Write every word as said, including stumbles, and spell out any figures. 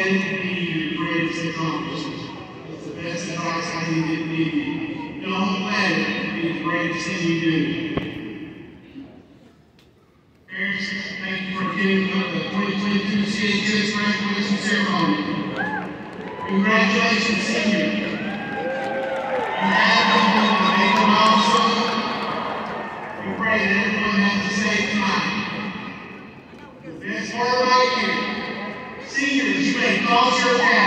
let it be your greatest accomplishment. That's the best advice I can give you. Don't let it be the greatest thing you do. Parents, thank you for attending the twenty twenty-two C H S graduation ceremony. Congratulations, senior. You have been a major milestone. We pray that everyone has a safe time. The best part about you, seniors, you may cross your path.